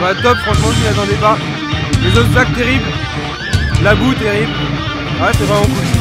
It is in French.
Bah top, franchement je m'y attendais pas. Les obstacles terribles, la boue terrible. Ouais c'est vraiment cool.